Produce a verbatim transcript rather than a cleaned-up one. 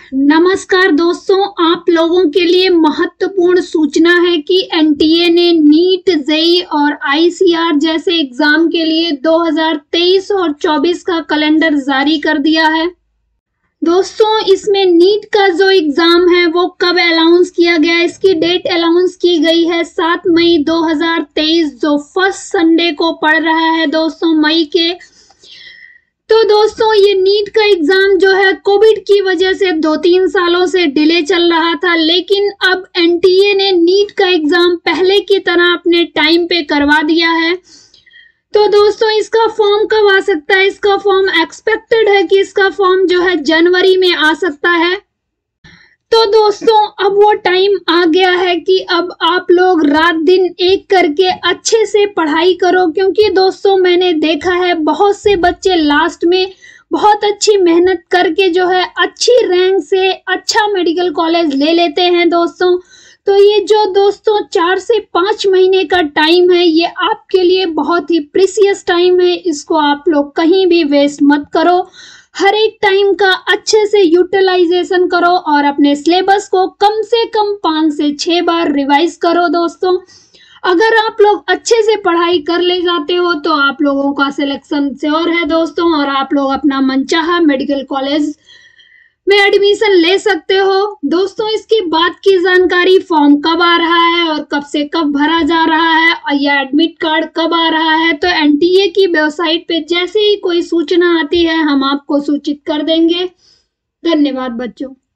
नमस्कार दोस्तों, आप लोगों के लिए महत्वपूर्ण सूचना है कि एनटीए ने नीट, जेईई और आईसीआर जैसे एग्जाम के लिए दो हज़ार तेईस और चौबीस का कैलेंडर जारी कर दिया है। दोस्तों, इसमें नीट का जो एग्जाम है वो कब अनाउंस किया गया है, इसकी डेट अनाउंस की गई है सात मई दो हज़ार तेईस, जो फर्स्ट संडे को पड़ रहा है दोस्तों मई के। तो दोस्तों, ये नीट का एग्जाम जो है कोविड की वजह से दो तीन सालों से डिले चल रहा था, लेकिन अब एनटीए ने नीट का एग्जाम पहले की तरह अपने टाइम पे करवा दिया है। तो दोस्तों, इसका फॉर्म कब आ सकता है? इसका फॉर्म एक्सपेक्टेड है कि इसका फॉर्म जो है जनवरी में आ सकता है। तो दोस्तों, अब वो टाइम आ गया है कि अब आप लोग रात दिन एक करके अच्छे से पढ़ाई करो, क्योंकि दोस्तों मैंने देखा है बहुत से बच्चे लास्ट में बहुत अच्छी मेहनत करके जो है अच्छी रैंक से अच्छा मेडिकल कॉलेज ले लेते हैं दोस्तों। तो ये जो दोस्तों चार से पाँच महीने का टाइम है, ये आपके लिए बहुत ही प्रीसियस टाइम है। इसको आप लोग कहीं भी वेस्ट मत करो, हर एक टाइम का अच्छे से यूटिलाइजेशन करो और अपने सिलेबस को कम से कम पाँच से छह बार रिवाइज करो दोस्तों। अगर आप लोग अच्छे से पढ़ाई कर ले जाते हो तो आप लोगों का सिलेक्शन श्योर है दोस्तों, और आप लोग अपना मनचाहा मेडिकल कॉलेज में एडमिशन ले सकते हो दोस्तों। इसकी बात की जानकारी, फॉर्म कब आ रहा है और कब से कब भरा जा रहा है और यह एडमिट कार्ड कब आ रहा है, तो एनटीए की वेबसाइट पे जैसे ही कोई सूचना आती है हम आपको सूचित कर देंगे। धन्यवाद बच्चों।